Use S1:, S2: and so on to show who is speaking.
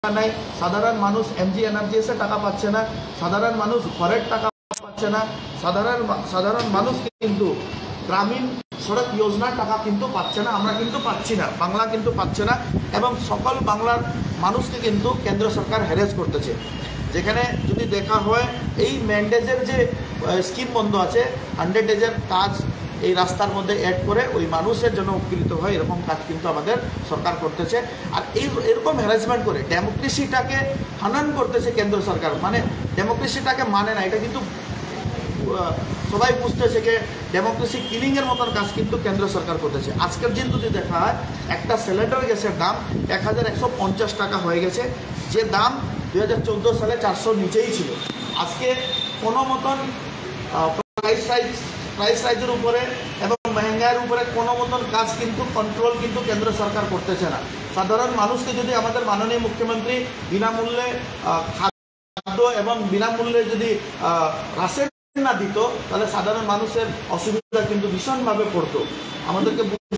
S1: নাই, সাধারণ মানুষ এমজি এনার্জিএস এর টাকা পাচ্ছে না, সাধারণ মানুষ ঘরের টাকা পাচ্ছে না, সাধারণ মানুষ কিন্তু গ্রামীণ সড়ক যোজনার টাকা কিন্তু পাচ্ছে না, আমরা কিন্তু পাচ্ছি না, বাংলা কিন্তু পাচ্ছে না এবং সকল বাংলার মানুষকে কিন্তু কেন্দ্র সরকার হ্যারেস করতেছে। যেখানে যদি দেখা হয় এই ম্যান্ডেজের যে স্কিম বন্ধ আছে, 100 ডেজের কাজ এই রাস্তার মধ্যে অ্যাড করে ওই মানুষের জন্য উপকৃত হয় এরকম কাজ কিন্তু আমাদের সরকার করতেছে। আর এরকম হ্যারাসমেন্ট করে ডেমোক্রেসিটাকে হানন করতেছে কেন্দ্র সরকার, মানে ডেমোক্রেসিটাকে মানে না, এটা কিন্তু সবাই বুঝতেছে যে ডেমোক্রেসি কিলিংয়ের মতন কাজ কিন্তু কেন্দ্র সরকার করতেছে। আজকের দিন যদি দেখা হয় একটা সিলিন্ডার গ্যাসের দাম 1150 টাকা হয়ে গেছে, যে দাম 2014 সালে 400 নিচেই ছিল। আজকে কোনো মতন প্রাইস রাইজের উপরে এবং মেহেঙ্গাইয়ের উপরে কোনো মতন কাজ কিন্তু কন্ট্রোল কিন্তু কেন্দ্র সরকার করতেছে না। সাধারণ মানুষকে যদি আমাদের মাননীয় মুখ্যমন্ত্রী বিনামূল্যে খাদ্য এবং বিনামূল্যে যদি রাশন না দিত, তাহলে সাধারণ মানুষের অসুবিধা কিন্তু ভীষণভাবে পড়তো। আমাদেরকে